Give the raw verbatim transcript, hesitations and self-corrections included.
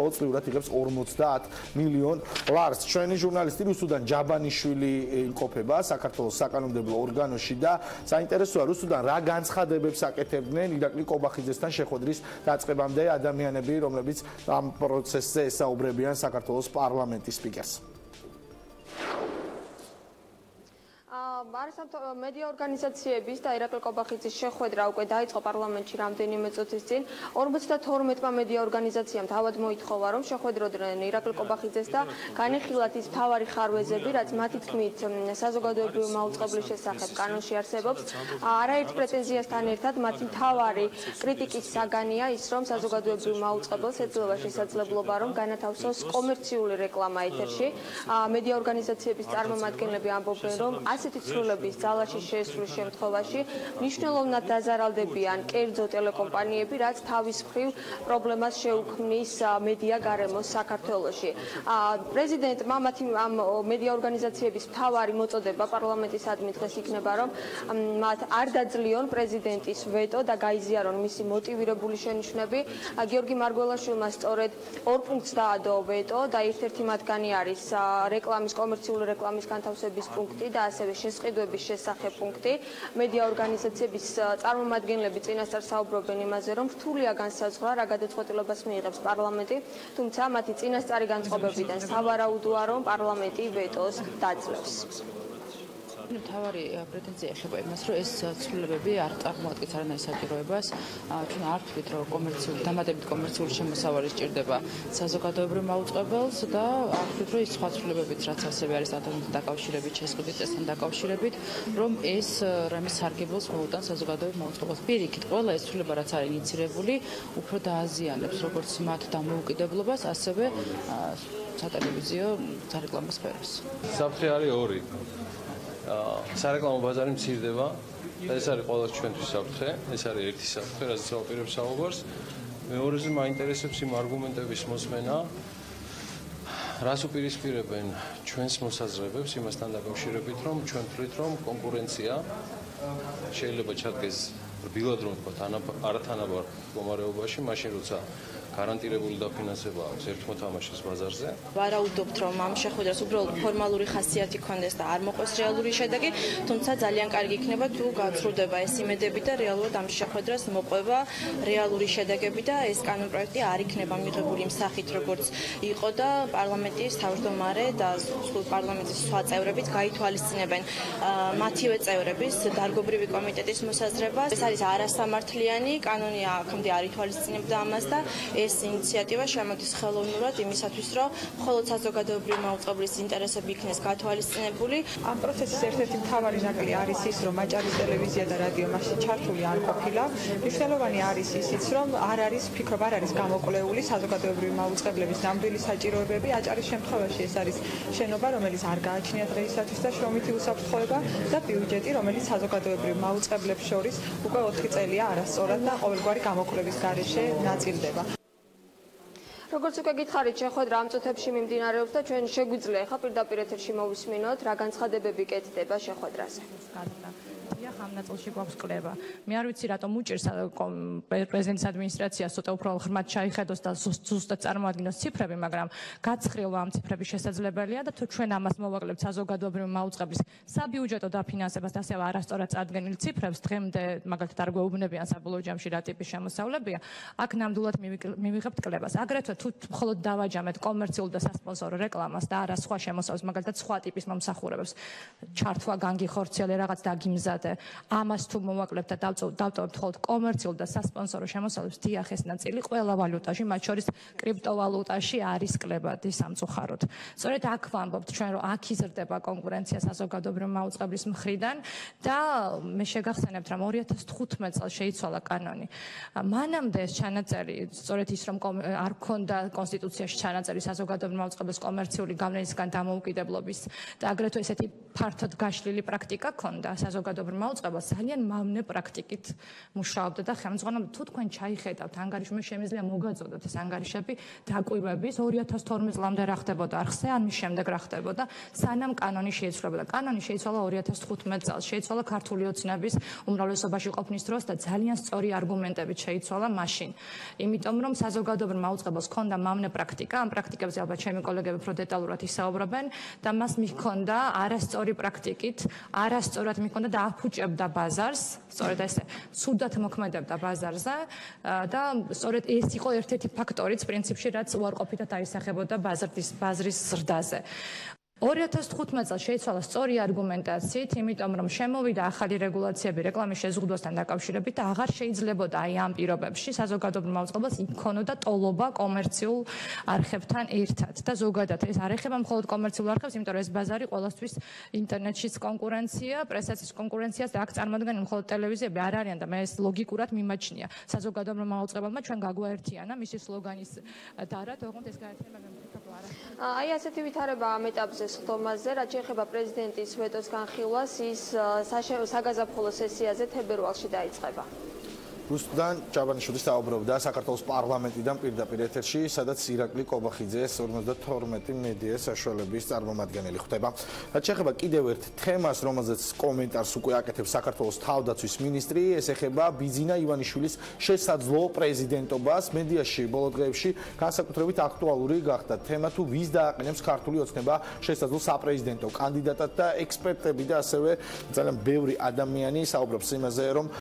ყოველწლიურად იღებს ორმოცდაათ მილიონ ლარს. ჩვენი ჟურნალისტი რუსუდან ჯაბანიშვილი იმყოფება საქართველოს საკანონმდებლო ორგანოში და საინტერესოა რუსუდან რა განცხადებებს აკეთებდნენ ირაკლი კობახიძესთან შეხვედრის დაწყებამდე ადამიანები, რომლებიც ამ პროცესზე ესაუბრებიან საქართველოს პარლამენტის სპიკერს. არის მედია ორგანიზაციების და ირაკლი კობახიძის შეხვედრა უკვე დაიწყო პარლამენტში რამდენიმე წუთის წინ. ორმოცდათორმეტმა მედია ორგანიზაციამ თავად მოითხოვა, რომ შეხვედროდნენ ირაკლი კობახიძეს და განეხილათ ის მთავარი ხარვეზები, რაც მათი თქმით საზოგადოებრივი მაუწყებლის შესახებ კანონში არსებობს. არაერთ პრეტენზიასთან ერთად მათი მთავარი კრიტიკის საგანია ის, რომ საზოგადოებრივ მაუწყებელს ეძლევა შესაძლებლობა, რომ განათავსოს კომერციული რეკლამა ეთერში. მედია ორგანიზაციების წარმომადგენლები ამბობენ, რომ ასეთი ცვლილების ძალაში შეესრულის შემთხვევაში მნიშვნელოვნად დაზარალდებიან კერძო ტელეკომპანიები, რაც თავის მხრივ პრობლემას შეუქმნის მედია გარემოს საქართველოში. პრეზიდენტმა მათი ამ მედია ორგანიზაციების მთავარი მოწოდება პარლამენტისადმი დღეს იქნება, რომ მათ არ დაძლიონ პრეზიდენტის ვეტო და გაიზიარონ მისი მოტივირებული შენიშვნები. გიორგი მარგველაშვილმა სწორედ ორ პუნქტს დაადო ვეტო და ერთ-ერთი მათგანი არის რეკლამის კომერციული რეკლამის განთავსების პუნქტი და ასევე შესყიდვების შესახებ პუნქტი. მედია ორგანიზაციების წარმომადგენლები წინასწარ საუბრობენ იმაზე, რომ რთულია განსაზღვრა რა გადაწყვეტილებას მიიღებს პარლამენტი, თუმცა მათი წინასწარი განწყობებიდან სავარაუდოა, რომ პარლამენტი ვეტოს დაძლევს. მთავარი პრეტენზია ეხება იმას, რომ ეს ცვლილებები არ წარმოადგენს არანაირ საჭიროებას. ჩვენ არ ვთქვით, რომ კომერციული დამატებით კომერციული შემოსავალი სჭირდება საზოგადოებრივ მაუწყებელს და არ ვთქვით, რომ ის სხვა ცვლილებებიც, რაც ასევე არის ადამიანთან დაკავშირებით, შესყიდვის წესთან დაკავშირებით, რომ ეს რამის სარგებლოს მოუტანს საზოგადოებრივ მაუწყებელს. პირიქით, ყველა ეს ცვლილება, რაც არის ინიცირებული, უფრო დააზიანებს როგორც მათ დამოუკიდებლობას, ასევე სატელევიზიო სარეკლამო სფეროს. საფრთხე არის ორი. სარეკლამო ბაზარი მცირდება და ეს არის ყველა ჩვენთვის საფრთხე, ეს არის ერთი საფრთხე, რაც ვაპირებ საუბარს. მეორეზე მაინტერესებს იმ არგუმენტების მოსმენა, რას უპირისპირებენ ჩვენს მოსაზრებებს იმასთან დაკავშირებით, რომ ჩვენ ვთვლით, რომ კონკურენცია შეიძლება ჩადგეს რბილად, რომ ვთქვათ, არათანაბარ მდგომარეობაში, მაშინ როცა გარანტირებული დაფინანსება აქვს ერთ მოთამაშეს ბაზარზე. ვარაუდობთ, რომ ამ შეხვედრას უბრალოდ ფორმალური ხასიათი ქონდეს და არ მოყვეს რეალური შედეგი, თუმცა ძალიან კარგი იქნება თუ გაცრუდება ეს იმედები და რეალურად ამ შეხვედრას მოყვება რეალური შედეგები და ეს კანონპროექტი არ იქნება მიღებული იმ სახით, როგორც იყო და პარლამენტის თავმჯდომარე და პარლამენტის სხვა წევრებიც გაითვალისწინებენ მათივე წევრების დარგობრივი კომიტეტის მოსაზრებას. ეს არის არასამართლიანი კანონი, აქამდე არ ითვალისწინებდა ამას და ეს ინიციატივა შემოდის ხელოვნურად იმისათვის, რომ მხოლოდ საზოგადოებრივი მაუწყებლის ინტერესები იქნეს გათვალისწინებული. ამ პროცესის ერთ-ერთი მთავარი ნაკლი არის ის, რომ აჭარის ტელევიზია და რადიო მასში ჩართული არ ყოფილა. მნიშვნელოვანი არის ისიც, რომ არ არის ფიქრობ, არ არის გამოკვლეული საზოგადოებრივი მაუწყებლების ნამდვილი საჭიროებები. აჭარის შემთხვევაში ეს არის შენობა, რომელიც არ გააჩნია დღეისათვის და შრომითი უსაფრთხოება და ბიუჯეტი, რომელიც საზოგადოებრივ მაუწყებლებს შორის უკვე ოთხი წელია არასწორად და ყოველგვარი გამოკვლევის გარეშე ნაწილდება. როგორც უკვე გითხარით, შეხვედრა ამ წუთებში მიმდინარეობს და ჩვენ შეგვიძლია ახლა პირდაპირ ეთერში მოვისმინოთ, რა განცხადებები კეთდება შეხვედრაზე. ამ ნაწილში გვაქვს კლება. მე არ ვიცი რატომ უჭირს პრეზიდენტის ადმინისტრაციას ცოტა უფრო ღრმად ჩაიხედოს და ზუსტად წარმოადგინოს ციფრები, მაგრამ გაცხრილვა ამ ციფრების შესაძლებელია და თუ ჩვენ ამას მოვაკლებთ საზოგადოებრივი მაუწყებლის საბიუჯეტო დაფინანსებას და ასევე არასწორად წარდგენილ ციფრებს, დღემდე მაგალითად არ გვეუბნებიან საბოლოო ჯამში რა ტიპის შემოსავლებია, აქ ნამდვილად მივიღებთ კლებას. აგრეთვე თუ მხოლოდ დავაჯამეთ კომერციულ და სასპონსორო რეკლამას და არა სხვა შემოსავალს, მაგალითად სხვა ტიპის მომსახურებებს, ჩართვა, განგიხორციელე, რაღაც დაგიმზადე, ამას თუ მოვაკლებთ და დავტოვებთ მხოლოდ კომერციულ და სასპონსორო შემოსავლებს, დიახ, ეს ნაწილი ყველა ვალუტაში, მათ შორის კრიპტოვალუტაში არის კლებადი სამწუხაროდ. სწორედ აქ ვამბობთ ჩვენ, რომ აქ იზრდება კონკურენცია საზოგადოებრივი მაუწყებლის მხრიდან და მე შეგახსენებთ, რომ ორი ათას თხუთმეტ წელს შეიცვალა კანონი. მანამდე ეს ჩანაწერი, სწორედ ის, რომ არ ქონდა კონსტიტუციაში ჩანაწერი საზოგადოებრივი მაუწყებლის კომერციული გავლენისგან დამოუკიდებლობის და აგრეთვე ესეთი ფართოდ გაშლილი პრაქტიკა ქონდა საზოგადოებრივ მაუწყებელს ძალიან მავნე პრაქტიკით მუშაობდა და ხელმძღვანელობა თუ თქვენ ჩაიხედავთ ანგარიშში შემიძლია მოგაწოდოთ ეს ანგარიშები დაკვირვების ორი ათას თორმეტ წლამდე რა ხდებოდა არხზე ან მის შემდეგ რა ხდებოდა სანამ კანონი შეიცვლებოდა კანონი შეიცვალა ორი ათას თხუთმეტ წელს შეიცვალა ქართული ოცნების უმრავლესობაში ყოფნის დროს და ძალიან სწორი არგუმენტებით შეიცვალა მაშინ იმიტომ რომ საზოგადოებრივ მაუწყებელს ქონდა მავნე პრაქტიკა ამ პრაქტიკებზე ალბათ ჩემი კოლეგები უფრო დეტალურად ისაუბრებენ და მას მიჰქონდა არასწორი პრაქტიკით არასწორად მიჰქონდა და აფუჭებდა ბაზარს სწორედ ესე სუდად მოქმედებდა ბაზარზე და სწორედ ეს იყო ერთ-ერთი ფაქტორიც პრინციპში რაც უარყოფითად აისახებოდა ბაზრის ბაზრის ზრდაზე ორი ათას თხუთმეტ წელს შეიცვალა სწორი არგუმენტაციით, იმიტომ რომ შემოვიდა ახალი რეგულაციები რეკლამის შეზღუდვასთან დაკავშირებით და აღარ შეიძლებოდა აი ამ პირობებში საზოგადოებრივ მაუწყებელს იქონოდა ტოლობა კომერციულ არხებთან ერთად და ზოგადად ეს არ ეხება მხოლოდ კომერციულ არხებს, იმიტომ რომ ეს ბაზარი ყოველთვის ინტერნეტშიც კონკურენცია, პრესაცის კონკურენციას და აქ წარმოადგენენ მხოლოდ ტელევიზიები არ არიან და მე ეს ლოგიკურად მიმაჩნია. საზოგადოებრივ მაუწყებელმა ჩვენ გაგვაერთიანა მისი სლოგანის დარად, ოღონდ ეს გაერთიანება მემკვიდრეობა არ არის. აი ასეთი ვითარება ამ ეტაპზე სხდომაზე, რაც შეეხება პრეზიდენტის ვეტოს განხილვას, ის საგაზაფხულო სესიაზე თებერვალში დაიწყება. რუსტან ჭაბანიშვილის საუბრობდა საქართველოს პარლამენტიდან პირდაპირ ეთერში, სადაც ირაკლი კობახიძეს ორმოცდათორმეტი მედია საშუალების წარმომადგენელი ხვდება. რაც შეეხება კიდევ ერთ თემას, რომელზეც კომენტარს უკვე აკეთებს საქართველოს თავდაცვის მინისტრი, ეს ეხება ბიძინა ივანიშვილის შესაძლო პრეზიდენტობას. მედიაში ბოლო დღეებში განსაკუთრებით აქტუალური გახდა თემა თუ ვის დააყენებს ქართული ოცნება შესაძლო საპრეზიდენტო კანდიდატად და ექსპერტები და ასევე ძალიან ბევრი ადამიანი საუბრობს იმაზე, რომ